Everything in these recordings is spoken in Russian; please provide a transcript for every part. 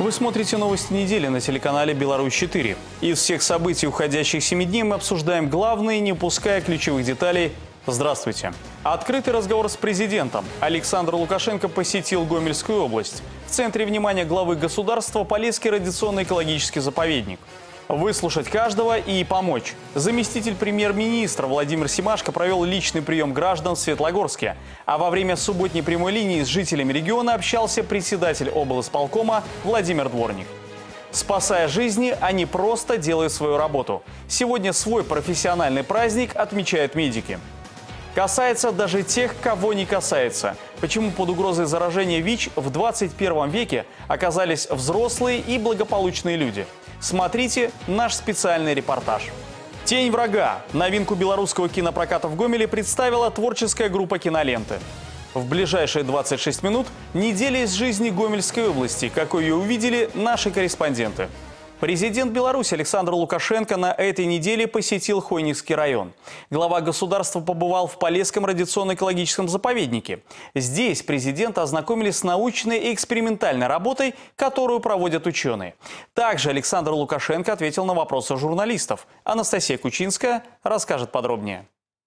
Вы смотрите новости недели на телеканале «Беларусь-4». Из всех событий уходящих 7 дней мы обсуждаем главные, не упуская ключевых деталей. Здравствуйте. Открытый разговор с президентом. Александр Лукашенко посетил Гомельскую область. В центре внимания главы государства Полесский радиационно-экологический заповедник. Выслушать каждого и помочь. Заместитель премьер-министра Владимир Семашко провел личный прием граждан в Светлогорске. А во время субботней прямой линии с жителями региона общался председатель облисполкома Владимир Дворник. Спасая жизни, они просто делают свою работу. Сегодня свой профессиональный праздник отмечают медики. Касается даже тех, кого не касается. Почему под угрозой заражения ВИЧ в 21 веке оказались взрослые и благополучные люди? Смотрите наш специальный репортаж. «Тень врага» – новинку белорусского кинопроката в Гомеле представила творческая группа «Киноленты». В ближайшие 26 минут неделя из жизни Гомельской области, какой ее увидели наши корреспонденты. Президент Беларуси Александр Лукашенко на этой неделе посетил Хойникский район. Глава государства побывал в Полесском радиационно-экологическом заповеднике. Здесь президента ознакомились с научной и экспериментальной работой, которую проводят ученые. Также Александр Лукашенко ответил на вопросы журналистов. Анастасия Кучинская расскажет подробнее.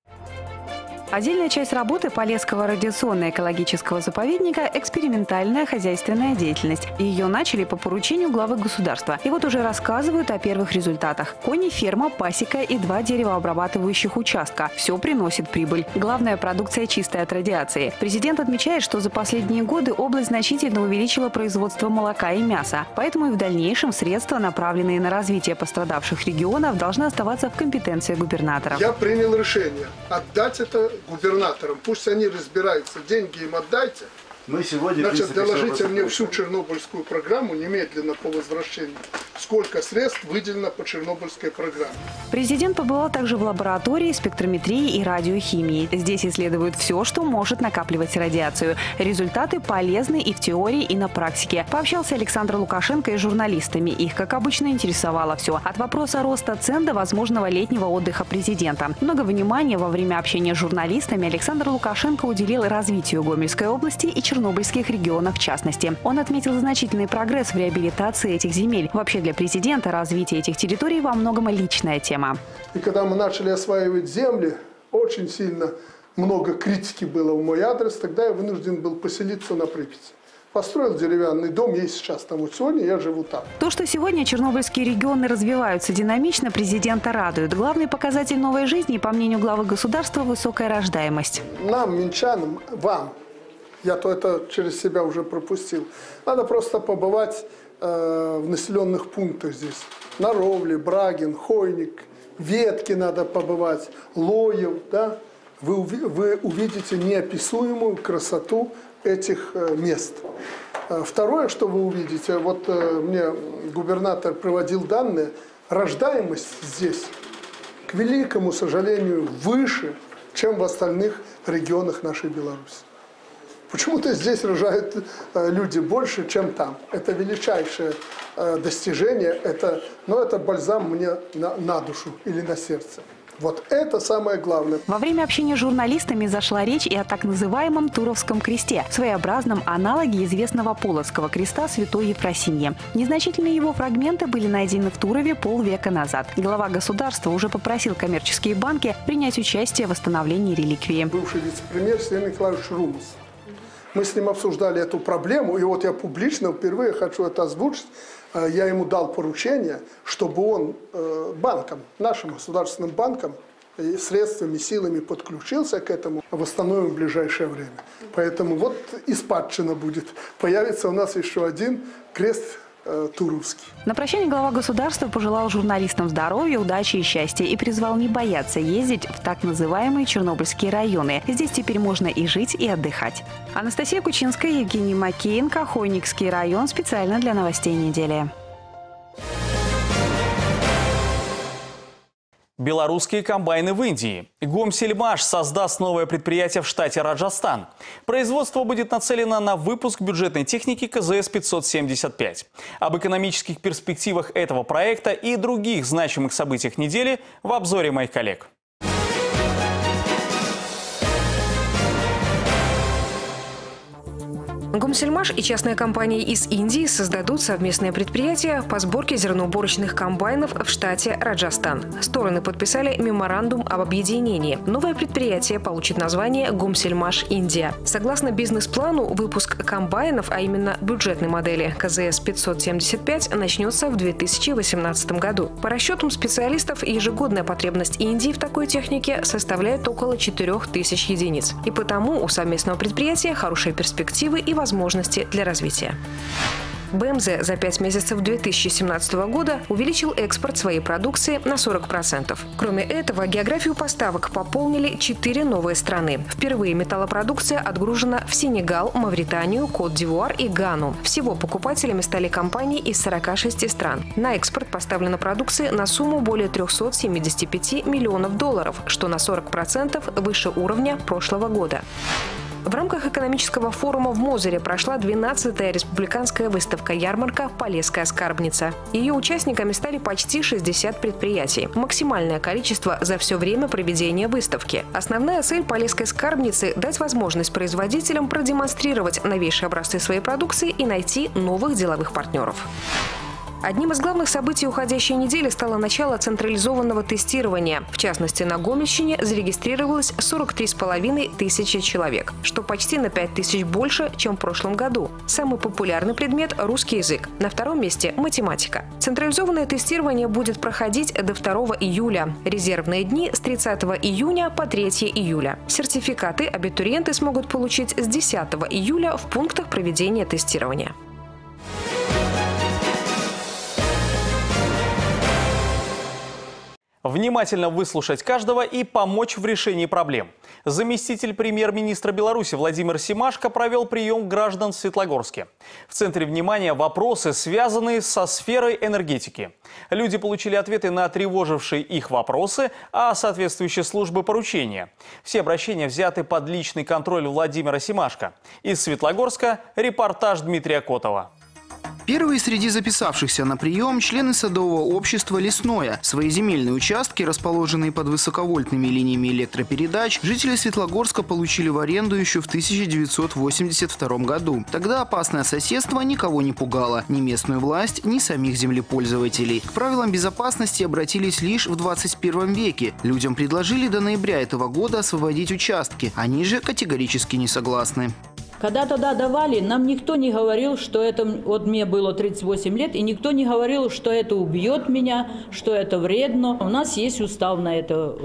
Отдельная часть работы Полесского радиационно-экологического заповедника – экспериментальная хозяйственная деятельность. Ее начали по поручению главы государства. И вот уже рассказывают о первых результатах. Кони, ферма, пасека и 2 деревообрабатывающих участка. Все приносит прибыль. Главная продукция чистая от радиации. Президент отмечает, что за последние годы область значительно увеличила производство молока и мяса. Поэтому и в дальнейшем средства, направленные на развитие пострадавших регионов, должны оставаться в компетенции губернаторов. Я принял решение отдать это губернаторам. Пусть они разбираются. Деньги им отдайте. Мы сегодня, значит, доложите мне всю чернобыльскую программу немедленно по возвращению. Сколько средств выделено по чернобыльской программе. Президент побывал также в лаборатории спектрометрии и радиохимии. Здесь исследуют все, что может накапливать радиацию. Результаты полезны и в теории, и на практике. Пообщался Александр Лукашенко и с журналистами. Их, как обычно, интересовало все. От вопроса роста цен до возможного летнего отдыха президента. Много внимания во время общения с журналистами Александр Лукашенко уделил развитию Гомельской области и чернобыльских регионов в частности. Он отметил значительный прогресс в реабилитации этих земель. Вообще для президента развитие этих территорий во многом личная тема. И когда мы начали осваивать земли, очень сильно много критики было в мой адрес. Тогда я вынужден был поселиться на Припяти. Построил деревянный дом, есть сейчас там. Вот сегодня я живу там. То, что сегодня чернобыльские регионы развиваются динамично, президента радует. Главный показатель новой жизни, по мнению главы государства, высокая рождаемость. Нам, минчанам, вам, я то это через себя уже пропустил, надо просто побывать в населенных пунктах здесь. На Ровле, Брагин, Хойник, Ветки надо побывать, Лоев, да? Вы увидите неописуемую красоту этих мест. Второе, что вы увидите, вот мне губернатор приводил данные, рождаемость здесь, к великому сожалению, выше, чем в остальных регионах нашей Беларуси. Почему-то здесь рожают люди больше, чем там. Это величайшее достижение, это бальзам мне на душу или на сердце. Вот это самое главное. Во время общения с журналистами зашла речь и о так называемом Туровском кресте, своеобразном аналоге известного Полоцкого креста Святой Ефросиньи. Незначительные его фрагменты были найдены в Турове полвека назад. Глава государства уже попросил коммерческие банки принять участие в восстановлении реликвии. Бывший вице-премьер Сергей Николаевич Румус. Мы с ним обсуждали эту проблему, и вот я публично впервые хочу это озвучить. Я ему дал поручение, чтобы он банкам, нашим государственным банкам, средствами, силами подключился к этому, восстановим в ближайшее время. Поэтому вот и спадщина будет. Появится у нас еще один крест Туровский. На прощание глава государства пожелал журналистам здоровья, удачи и счастья и призвал не бояться ездить в так называемые чернобыльские районы. Здесь теперь можно и жить, и отдыхать. Анастасия Кучинская, Евгений Макеенко, Хойникский район, специально для новостей недели. Белорусские комбайны в Индии. Гомсельмаш создаст новое предприятие в штате Раджастан. Производство будет нацелено на выпуск бюджетной техники КЗС-575. Об экономических перспективах этого проекта и других значимых событиях недели в обзоре моих коллег. Гомсельмаш и частная компания из Индии создадут совместное предприятие по сборке зерноуборочных комбайнов в штате Раджастан. Стороны подписали меморандум об объединении. Новое предприятие получит название «Гомсельмаш Индия». Согласно бизнес-плану, выпуск комбайнов, а именно бюджетной модели КЗС-575, начнется в 2018 году. По расчетам специалистов, ежегодная потребность Индии в такой технике составляет около 4000 единиц. И потому у совместного предприятия хорошие перспективы и возможности для развития. БМЗ за 5 месяцев 2017 года увеличил экспорт своей продукции на 40%. Кроме этого, географию поставок пополнили 4 новые страны. Впервые металлопродукция отгружена в Сенегал, Мавританию, Кот-д'Ивуар и Гану. Всего покупателями стали компании из 46 стран. На экспорт поставлена продукция на сумму более 375 миллионов долларов, что на 40% выше уровня прошлого года. В рамках экономического форума в Мозыре прошла 12-я республиканская выставка-ярмарка «Полесская скарбница». Ее участниками стали почти 60 предприятий. Максимальное количество за все время проведения выставки. Основная цель «Полесской скарбницы» – дать возможность производителям продемонстрировать новейшие образцы своей продукции и найти новых деловых партнеров. Одним из главных событий уходящей недели стало начало централизованного тестирования. В частности, на Гомельщине зарегистрировалось 43,5 тысячи человек, что почти на 5000 больше, чем в прошлом году. Самый популярный предмет – русский язык. На втором месте – математика. Централизованное тестирование будет проходить до 2 июля. Резервные дни – с 30 июня по 3 июля. Сертификаты абитуриенты смогут получить с 10 июля в пунктах проведения тестирования. Внимательно выслушать каждого и помочь в решении проблем. Заместитель премьер-министра Беларуси Владимир Семашко провел прием граждан в Светлогорске. В центре внимания вопросы, связанные со сферой энергетики. Люди получили ответы на тревожившие их вопросы, а соответствующие службы поручения. Все обращения взяты под личный контроль Владимира Семашко. Из Светлогорска репортаж Дмитрия Котова. Первые среди записавшихся на прием – члены садового общества «Лесное». Свои земельные участки, расположенные под высоковольтными линиями электропередач, жители Светлогорска получили в аренду еще в 1982 году. Тогда опасное соседство никого не пугало – ни местную власть, ни самих землепользователей. К правилам безопасности обратились лишь в 21 веке. Людям предложили до ноября этого года освободить участки. Они же категорически не согласны. Когда тогда давали, нам никто не говорил, что это, вот мне было 38 лет, и никто не говорил, что это убьет меня, что это вредно. У нас есть устав на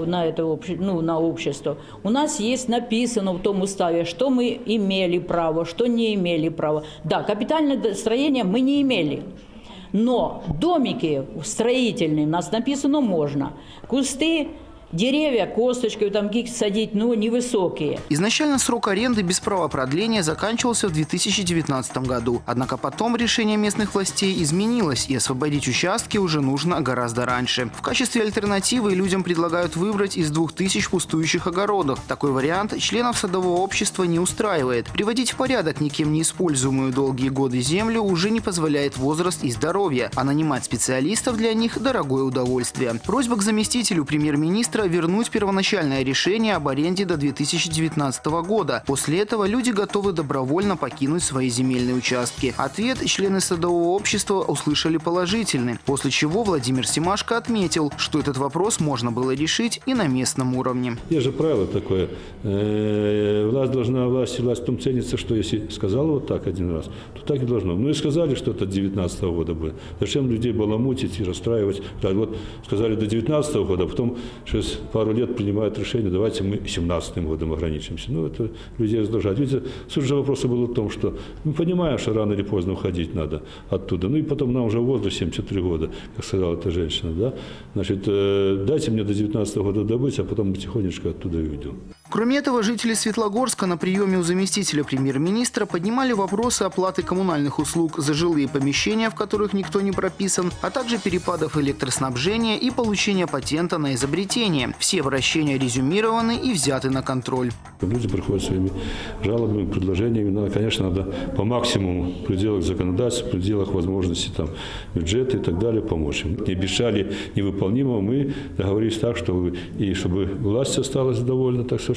общество. У нас есть написано в том уставе, что мы имели право, что не имели права. Да, капитальное строение мы не имели. Но домики строительные у нас написано можно. Кусты, деревья, косточкой там садить, но невысокие. Изначально срок аренды без права продления заканчивался в 2019 году. Однако потом решение местных властей изменилось, и освободить участки уже нужно гораздо раньше. В качестве альтернативы людям предлагают выбрать из 2000 пустующих огородов. Такой вариант членов садового общества не устраивает. Приводить в порядок никем не используемую долгие годы землю уже не позволяет возраст и здоровье, а нанимать специалистов для них – дорогое удовольствие. Просьба к заместителю премьер-министра вернуть первоначальное решение об аренде до 2019 года. После этого люди готовы добровольно покинуть свои земельные участки. Ответ члены садового общества услышали положительный, после чего Владимир Семашко отметил, что этот вопрос можно было решить и на местном уровне. Есть же правило такое. Власть в том ценится, что если сказал вот так один раз, то так и должно. Ну и сказали, что это до 2019 года будет. Зачем людей баламутить и расстраивать? Вот сказали до 2019 года, а потом через пару лет принимают решение, давайте мы 2017 годом ограничимся. Ну, это людей раздражает. Видите, суть же вопроса была в том, что мы понимаем, что рано или поздно уходить надо оттуда. Ну и потом нам уже в возрасте 73 года, как сказала эта женщина, да? Значит, дайте мне до 2019 года добыть, а потом мы тихонечко оттуда и уйдем. Кроме этого, жители Светлогорска на приеме у заместителя премьер-министра поднимали вопросы оплаты коммунальных услуг за жилые помещения, в которых никто не прописан, а также перепадов электроснабжения и получения патента на изобретение. Все обращения резюмированы и взяты на контроль. Люди приходят своими жалобами, предложениями. Конечно, надо по максимуму в пределах законодательства, в пределах возможностей там, бюджета и так далее помочь им. Не обещали невыполнимого, мы договорились так, чтобы власть осталась довольна, так что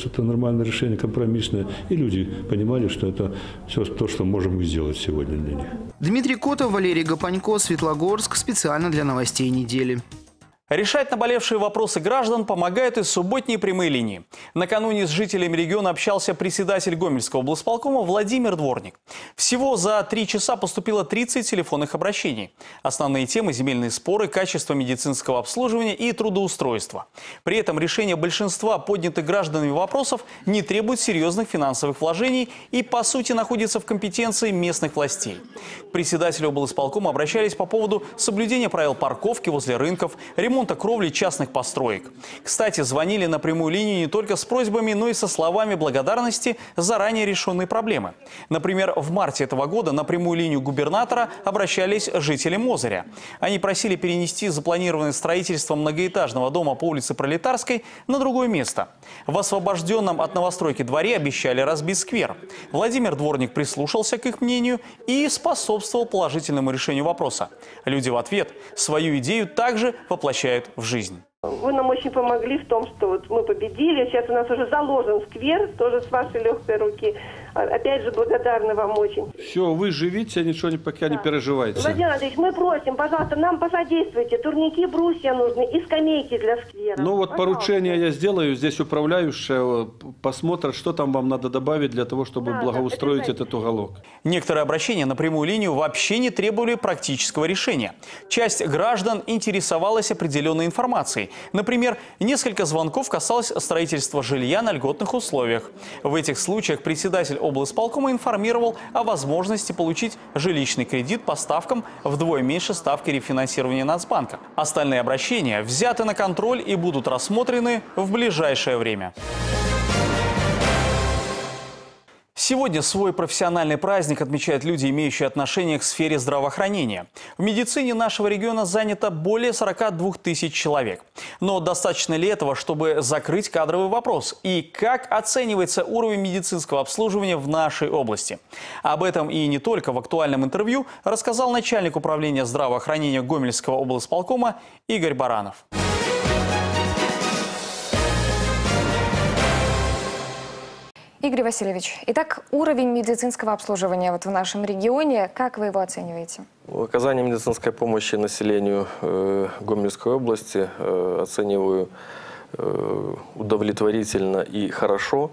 что это нормальное решение, компромиссное. И люди понимали, что это все то, что можем мы сделать сегодня для них. Дмитрий Котов, Валерий Гапонько, Светлогорск. Специально для новостей недели. Решать наболевшие вопросы граждан помогают и субботние прямые линии. Накануне с жителями региона общался председатель Гомельского облсполкома Владимир Дворник. Всего за 3 часа поступило 30 телефонных обращений. Основные темы – земельные споры, качество медицинского обслуживания и трудоустройства. При этом решение большинства поднятых гражданами вопросов не требует серьезных финансовых вложений и, по сути, находится в компетенции местных властей. К председателю облсполкома обращались по поводу соблюдения правил парковки возле рынков, ремонта кровли частных построек. Кстати, звонили на прямую линию не только с просьбами, но и со словами благодарности за ранее решенные проблемы. Например, в марте этого года на прямую линию губернатора обращались жители Мозыря. Они просили перенести запланированное строительство многоэтажного дома по улице Пролетарской на другое место. В освобожденном от новостройки дворе обещали разбить сквер. Владимир Дворник прислушался к их мнению и способствовал положительному решению вопроса. Люди в ответ свою идею также воплощают в жизнь. Вы нам очень помогли в том, что вот мы победили. Сейчас у нас уже заложен сквер, тоже с вашей легкой руки. Опять же, благодарны вам очень. Все, вы живите, ничего пока не переживайте. Владимир Андреевич, мы просим, пожалуйста, нам посодействуйте. Турники, брусья нужны и скамейки для сквера. Ну вот пожалуйста. поручение я сделаю, здесь управляющая посмотрит, что там вам надо добавить для того, чтобы благоустроить этот уголок. Некоторые обращения на прямую линию вообще не требовали практического решения. Часть граждан интересовалась определенной информацией. Например, несколько звонков касалось строительства жилья на льготных условиях. В этих случаях председатель облсполкома информировал о возможности получить жилищный кредит по ставкам вдвое меньше ставки рефинансирования Нацбанка. Остальные обращения взяты на контроль и будут рассмотрены в ближайшее время. Сегодня свой профессиональный праздник отмечают люди, имеющие отношение к сфере здравоохранения. В медицине нашего региона занято более 42 тысяч человек. Но достаточно ли этого, чтобы закрыть кадровый вопрос? И как оценивается уровень медицинского обслуживания в нашей области? Об этом и не только в актуальном интервью рассказал начальник управления здравоохранения Гомельского облсполкома Игорь Баранов. Игорь Васильевич, итак, уровень медицинского обслуживания в нашем регионе, как вы его оцениваете? Оказание медицинской помощи населению Гомельской области оцениваю удовлетворительно и хорошо.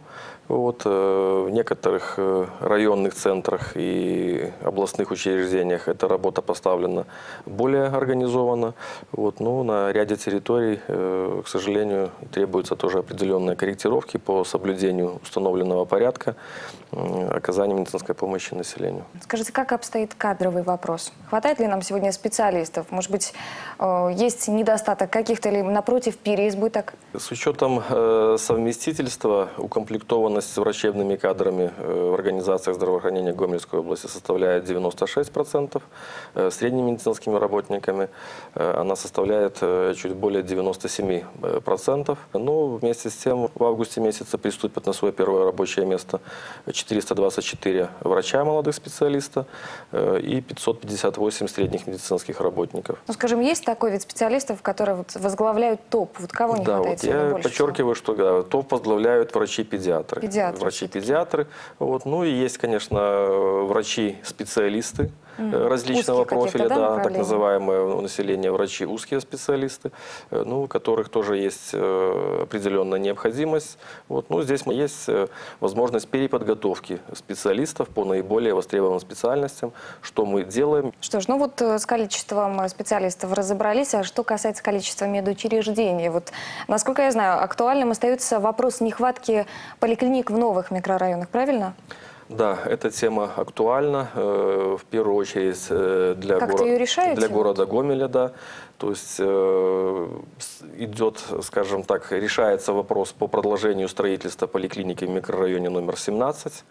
В некоторых районных центрах и областных учреждениях эта работа поставлена более организованно. Но на ряде территорий, к сожалению, требуются тоже определенные корректировки по соблюдению установленного порядка оказания медицинской помощи населению. Скажите, как обстоит кадровый вопрос? Хватает ли нам сегодня специалистов? Может быть, есть недостаток каких-то или, напротив, переизбыток? С учетом совместительства, укомплектованности врачебными кадрами в организациях здравоохранения Гомельской области составляет 96%. Средними медицинскими работниками она составляет чуть более 97%. Но вместе с тем в августе месяце приступят на свое первое рабочее место 424 врача, молодых специалиста и 558 средних медицинских работников. Ну, скажем, есть такой вид специалистов, которые возглавляют ТОП? Кого не хватает? Я подчеркиваю, что ТОП возглавляют врачи-педиатры. Врачи-педиатры. Ну и есть, конечно, врачи-специалисты различного профиля, так называемое население, врачи, узкие специалисты, у которых тоже есть определенная необходимость. Здесь есть возможность переподготовки специалистов по наиболее востребованным специальностям, что мы делаем. Что ж, с количеством специалистов разобрались, а что касается количества медучреждений, насколько я знаю, актуальным остается вопрос нехватки поликлиник в новых микрорайонах, правильно? Да, эта тема актуальна, в первую очередь для города Гомеля, да. То есть идет, скажем так, решается вопрос по продолжению строительства поликлиники в микрорайоне номер 17.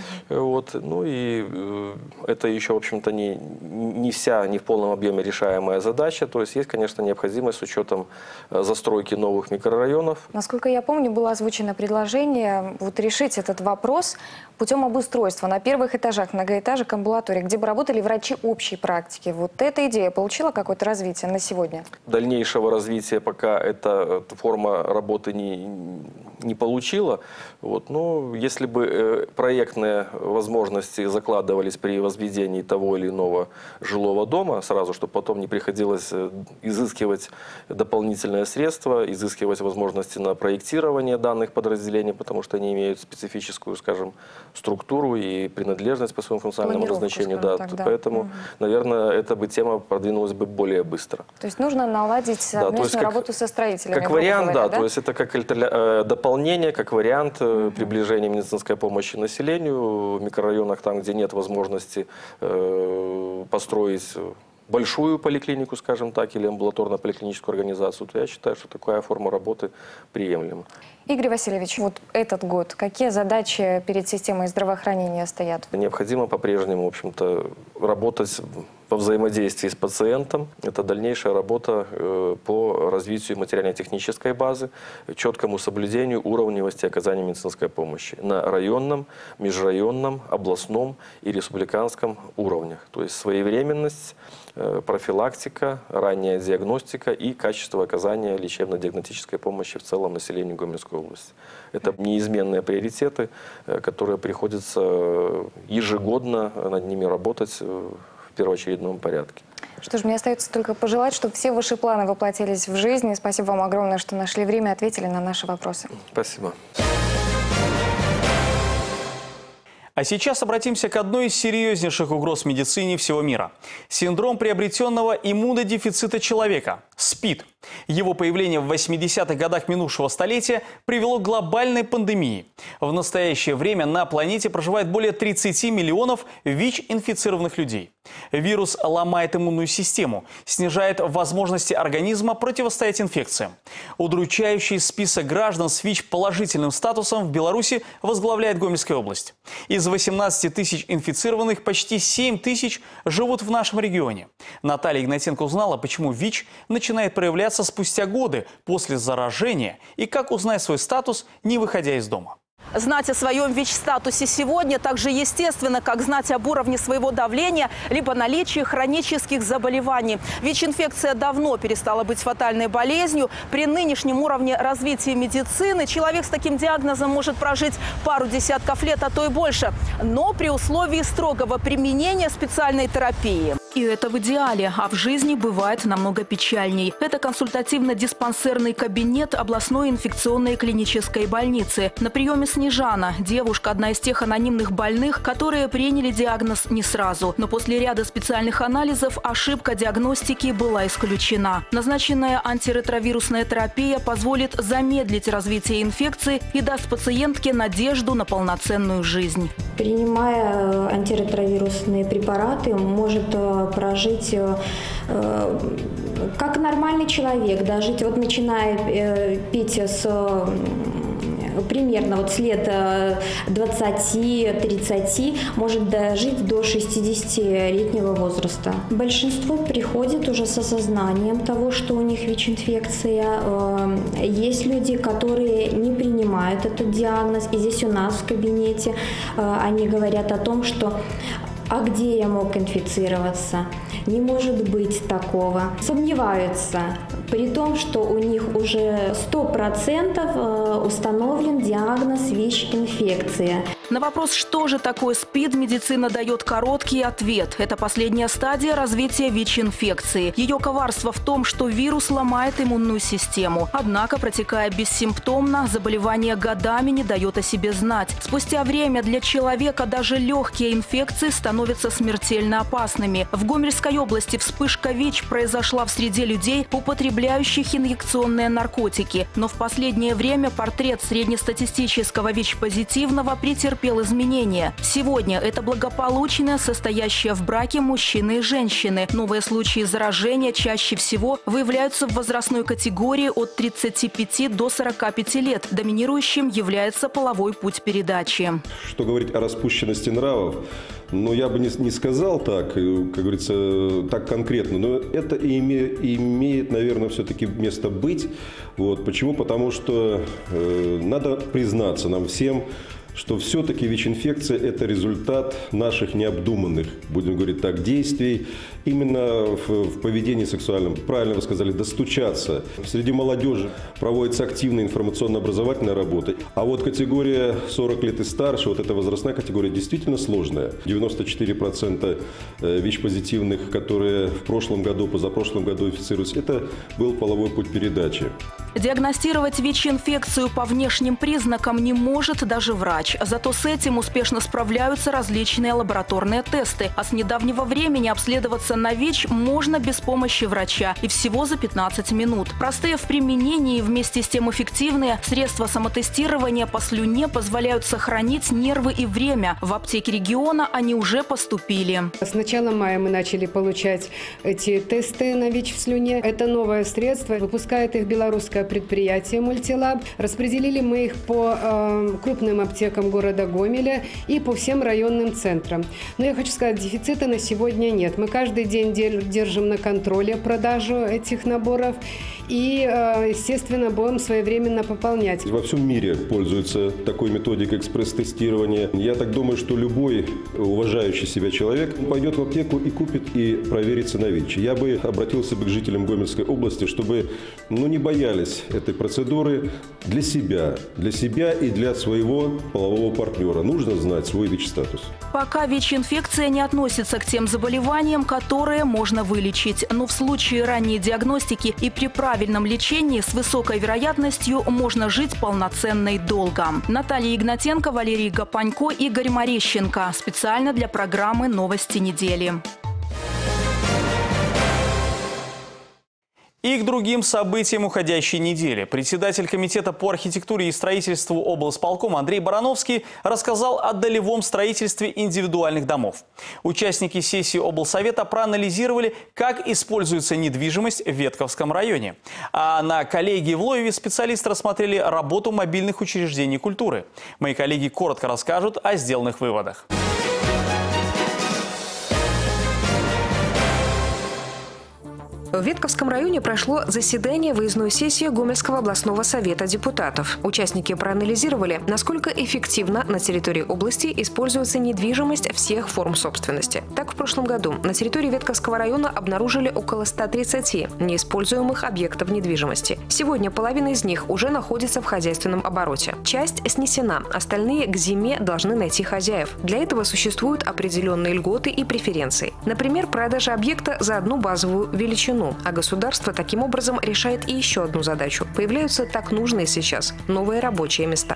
И это еще, в общем-то, не в полном объеме решаемая задача. То есть есть, конечно, необходимость с учетом застройки новых микрорайонов. Насколько я помню, было озвучено предложение решить этот вопрос путем обустройства благоустройства на первых этажах многоэтажек амбулаторий, где бы работали врачи общей практики. Вот эта идея получила какое-то развитие на сегодня? Дальнейшего развития пока эта форма работы не получила. Вот. Но если бы проектные возможности закладывались при возведении того или иного жилого дома, сразу, чтобы потом не приходилось изыскивать дополнительные средства, изыскивать возможности на проектирование данных подразделений, потому что они имеют специфическую, скажем, структуру и принадлежность по своему функциональному назначению. Да, поэтому, наверное, эта бы тема продвинулась бы более быстро. То есть нужно наладить совместную работу со строителями. Как вариант, да. То есть это как дополнение, как вариант приближения медицинской помощи населению в микрорайонах, там, где нет возможности построить большую поликлинику, скажем так, или амбулаторно-поликлиническую организацию, то я считаю, что такая форма работы приемлема. Игорь Васильевич, вот этот год, какие задачи перед системой здравоохранения стоят? Необходимо по-прежнему, в общем-то, работать во взаимодействии с пациентом. Это дальнейшая работа по развитию материально-технической базы, четкому соблюдению уровневости оказания медицинской помощи на районном, межрайонном, областном и республиканском уровнях. То есть своевременность, профилактика, ранняя диагностика и качество оказания лечебно-диагностической помощи в целом населению Гомельской области. Это неизменные приоритеты, которые приходится ежегодно над ними работать в первоочередном порядке. Что ж, мне остается только пожелать, чтобы все ваши планы воплотились в жизнь. И спасибо вам огромное, что нашли время и ответили на наши вопросы. Спасибо. А сейчас обратимся к одной из серьезнейших угроз медицине всего мира. Синдром приобретенного иммунодефицита человека – СПИД. Его появление в 80-х годах минувшего столетия привело к глобальной пандемии. В настоящее время на планете проживает более 30 миллионов ВИЧ-инфицированных людей. Вирус ломает иммунную систему, снижает возможности организма противостоять инфекциям. Удручающий список граждан с ВИЧ-положительным статусом в Беларуси возглавляет Гомельская область. Из 18 тысяч инфицированных почти 7 тысяч живут в нашем регионе. Наталья Игнатенко узнала, почему ВИЧ начинает проявляться спустя годы после заражения и как узнать свой статус, не выходя из дома. Знать о своем ВИЧ-статусе сегодня так же естественно, как знать об уровне своего давления, либо наличии хронических заболеваний. ВИЧ-инфекция давно перестала быть фатальной болезнью. При нынешнем уровне развития медицины человек с таким диагнозом может прожить пару десятков лет, а то и больше. Но при условии строгого применения специальной терапии. И это в идеале, а в жизни бывает намного печальней. Это консультативно-диспансерный кабинет областной инфекционной клинической больницы. На приеме Снежана. Девушка – одна из тех анонимных больных, которые приняли диагноз не сразу. Но после ряда специальных анализов ошибка диагностики была исключена. Назначенная антиретровирусная терапия позволит замедлить развитие инфекции и даст пациентке надежду на полноценную жизнь. Принимая антиретровирусные препараты, может прожить как нормальный человек, дожить, вот начиная пить с примерно с лет 20-30, может дожить до 60-летнего возраста. Большинство приходит уже с осознанием того, что у них ВИЧ-инфекция. Есть люди, которые не принимают этот диагноз. И здесь у нас в кабинете они говорят о том, что «а где я мог инфицироваться? Не может быть такого». Сомневаются, при том, что у них уже 100% установлен диагноз ВИЧ-инфекция. На вопрос, что же такое СПИД, медицина дает короткий ответ. Это последняя стадия развития ВИЧ-инфекции. Ее коварство в том, что вирус ломает иммунную систему. Однако, протекая бессимптомно, заболевание годами не дает о себе знать. Спустя время для человека даже легкие инфекции становятся смертельно опасными. В Гомельской области вспышка ВИЧ произошла в среде людей, употребляющих инъекционные наркотики. Но в последнее время портрет среднестатистического ВИЧ-позитивного претерпел изменения. Сегодня это благополучная, состоящая в браке мужчины и женщины. Новые случаи заражения чаще всего выявляются в возрастной категории от 35 до 45 лет. Доминирующим является половой путь передачи. Что говорить о распущенности нравов? Ну, я бы не сказал так, как говорится, так конкретно, но это имеет, наверное, все-таки место быть. Вот. Почему? Потому что надо признаться нам всем, что все-таки ВИЧ-инфекция – это результат наших необдуманных, будем говорить так, действий именно в поведении сексуальном. Правильно вы сказали, достучаться. Среди молодежи проводится активная информационно-образовательная работа. А вот категория 40 лет и старше, вот эта возрастная категория действительно сложная. 94% ВИЧ-позитивных, которые в прошлом году, позапрошлом году инфицировались, это был половой путь передачи. Диагностировать ВИЧ-инфекцию по внешним признакам не может даже врач. Зато с этим успешно справляются различные лабораторные тесты. А с недавнего времени обследоваться на ВИЧ можно без помощи врача. И всего за 15 минут. Простые в применении и вместе с тем эффективные средства самотестирования по слюне позволяют сохранить нервы и время. В аптеке региона они уже поступили. С начала мая мы начали получать эти тесты на ВИЧ в слюне. Это новое средство. Выпускает их белорусское предприятие «Мультилаб». Распределили мы их по крупным аптекам города Гомеля и по всем районным центрам. Но я хочу сказать, дефицита на сегодня нет. Мы каждый день держим на контроле продажу этих наборов и, естественно, будем своевременно пополнять. Во всем мире пользуются такой методикой экспресс-тестирования. Я так думаю, что любой уважающий себя человек пойдет в аптеку и купит и проверится на ВИЧ. Я бы обратился к жителям Гомельской области, чтобы не боялись этой процедуры для себя и для своего полового партнера. Нужно знать свой ВИЧ-статус. Пока ВИЧ-инфекция не относится к тем заболеваниям, которые можно вылечить. Но в случае ранней диагностики и при правильном лечении с высокой вероятностью можно жить полноценно и долго. Наталья Игнатенко, Валерий Гапанько, Игорь Марещенко. Специально для программы «Новости недели». И к другим событиям уходящей недели. Председатель Комитета по архитектуре и строительству облсполкома Андрей Барановский рассказал о долевом строительстве индивидуальных домов. Участники сессии облсовета проанализировали, как используется недвижимость в Ветковском районе. А на коллегии в Лоеве специалисты рассмотрели работу мобильных учреждений культуры. Мои коллеги коротко расскажут о сделанных выводах. В Ветковском районе прошло заседание выездной сессии Гомельского областного совета депутатов. Участники проанализировали, насколько эффективно на территории области используется недвижимость всех форм собственности. Так, в прошлом году на территории Ветковского района обнаружили около 130 неиспользуемых объектов недвижимости. Сегодня половина из них уже находится в хозяйственном обороте. Часть снесена, остальные к зиме должны найти хозяев. Для этого существуют определенные льготы и преференции. Например, продажа объекта за одну базовую величину. А государство таким образом решает и еще одну задачу. Появляются так нужные сейчас новые рабочие места.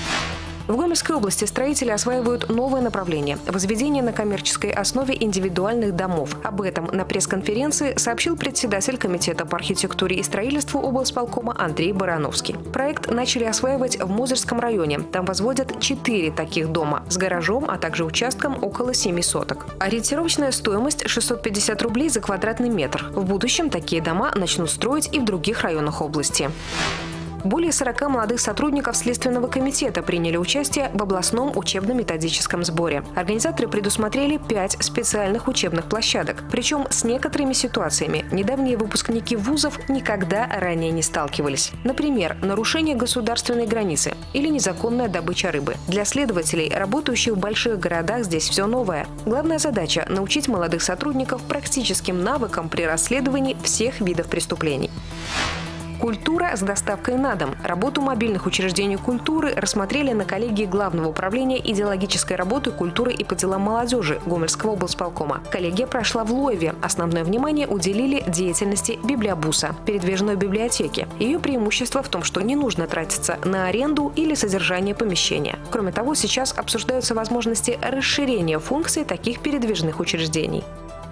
В Гомельской области строители осваивают новое направление – возведение на коммерческой основе индивидуальных домов. Об этом на пресс-конференции сообщил председатель Комитета по архитектуре и строительству облсполкома Андрей Барановский. Проект начали осваивать в Мозырском районе. Там возводят 4 таких дома с гаражом, а также участком около 7 соток. Ориентировочная стоимость – 650 рублей за квадратный метр. В будущем такие дома начнут строить и в других районах области. Более 40 молодых сотрудников Следственного комитета приняли участие в областном учебно-методическом сборе. Организаторы предусмотрели 5 специальных учебных площадок. Причем с некоторыми ситуациями недавние выпускники вузов никогда ранее не сталкивались. Например, нарушение государственной границы или незаконная добыча рыбы. Для следователей, работающих в больших городах, здесь все новое. Главная задача – научить молодых сотрудников практическим навыкам при расследовании всех видов преступлений. Культура с доставкой на дом. Работу мобильных учреждений культуры рассмотрели на коллегии Главного управления идеологической работы, культуры и по делам молодежи Гомельского облсполкома. Коллегия прошла в Лоеве. Основное внимание уделили деятельности библиобуса, передвижной библиотеки. Ее преимущество в том, что не нужно тратиться на аренду или содержание помещения. Кроме того, сейчас обсуждаются возможности расширения функций таких передвижных учреждений.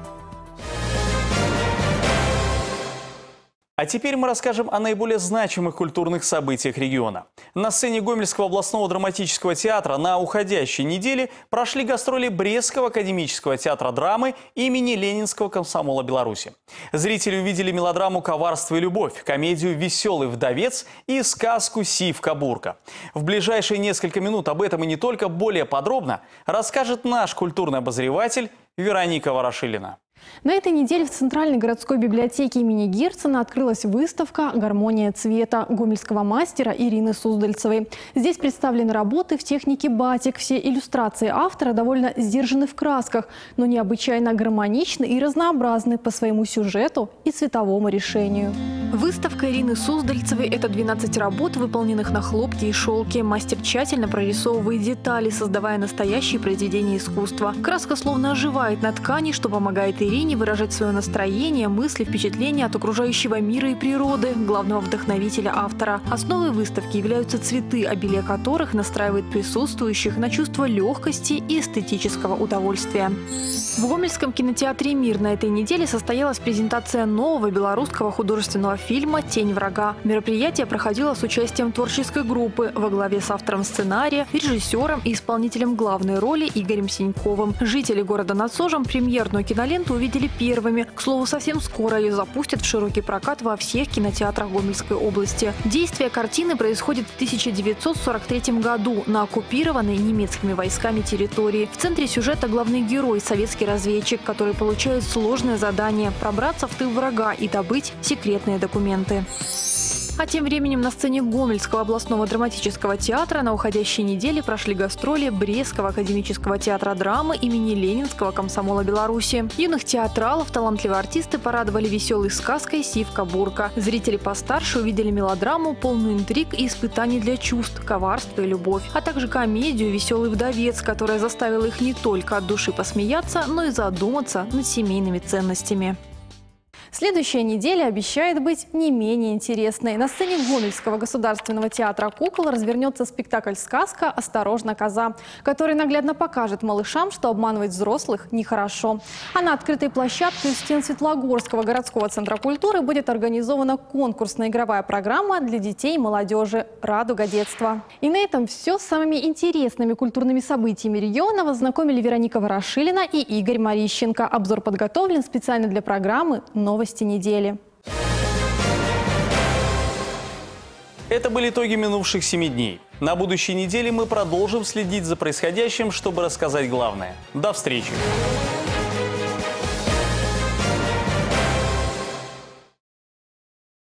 А теперь мы расскажем о наиболее значимых культурных событиях региона. На сцене Гомельского областного драматического театра на уходящей неделе прошли гастроли Брестского академического театра драмы имени Ленинского комсомола Беларуси. Зрители увидели мелодраму «Коварство и любовь», комедию «Веселый вдовец» и сказку «Сивка-бурка». В ближайшие несколько минут об этом и не только более подробно расскажет наш культурный обозреватель Вероника Ворошилина. На этой неделе в Центральной городской библиотеке имени Герцена открылась выставка «Гармония цвета» гомельского мастера Ирины Суздальцевой. Здесь представлены работы в технике батик. Все иллюстрации автора довольно сдержаны в красках, но необычайно гармоничны и разнообразны по своему сюжету и цветовому решению. Выставка Ирины Суздальцевой – это 12 работ, выполненных на хлопке и шелке. Мастер тщательно прорисовывает детали, создавая настоящие произведения искусства. Краска словно оживает на ткани, что помогает Ирине выражать свое настроение, мысли, впечатления от окружающего мира и природы, главного вдохновителя автора. Основой выставки являются цветы, обилие которых настраивает присутствующих на чувство легкости и эстетического удовольствия. В Гомельском кинотеатре «Мир» на этой неделе состоялась презентация нового белорусского художественного фильма «Тень врага». Мероприятие проходило с участием творческой группы во главе с автором сценария, режиссером и исполнителем главной роли Игорем Синьковым. Жители города над Сожем премьерную киноленту увидели первыми. К слову, совсем скоро ее запустят в широкий прокат во всех кинотеатрах Гомельской области. Действие картины происходит в 1943 году на оккупированной немецкими войсками территории. В центре сюжета главный герой – советский разведчик, который получает сложное задание – пробраться в тыл врага и добыть секретные документы. А тем временем на сцене Гомельского областного драматического театра на уходящей неделе прошли гастроли Брестского академического театра драмы имени Ленинского комсомола Беларуси. Юных театралов талантливые артисты порадовали веселой сказкой «Сивка-бурка». Зрители постарше увидели мелодраму, полную интриг и испытаний для чувств, коварства и любовь, а также комедию «Веселый вдовец», которая заставила их не только от души посмеяться, но и задуматься над семейными ценностями. Следующая неделя обещает быть не менее интересной. На сцене Гомельского государственного театра кукол развернется спектакль «Сказка. Осторожно, коза», который наглядно покажет малышам, что обманывать взрослых нехорошо. А на открытой площадке у стен Светлогорского городского центра культуры будет организована конкурсная игровая программа для детей и молодежи «Радуга детства». И на этом все с самыми интересными культурными событиями региона вас знакомили Вероника Ворошилина и Игорь Марищенко. Обзор подготовлен специально для программы «Новости недели». Это были итоги минувших 7 дней. На будущей неделе мы продолжим следить за происходящим, чтобы рассказать главное. До встречи!